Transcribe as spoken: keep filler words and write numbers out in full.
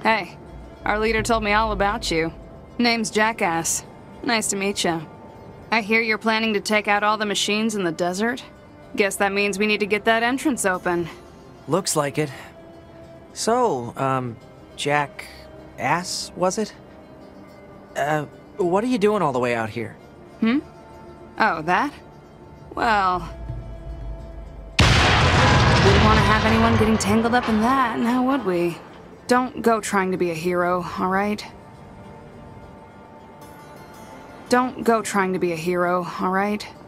Hey, our leader told me all about you. Name's Jackass. Nice to meet you. I hear you're planning to take out all the machines in the desert? Guess that means we need to get that entrance open. Looks like it. So, um, Jackass, was it? Uh, what are you doing all the way out here? Hmm? Oh, that? Well... wouldn't want to have anyone getting tangled up in that, now would we? Don't go trying to be a hero, alright? Don't go trying to be a hero, alright?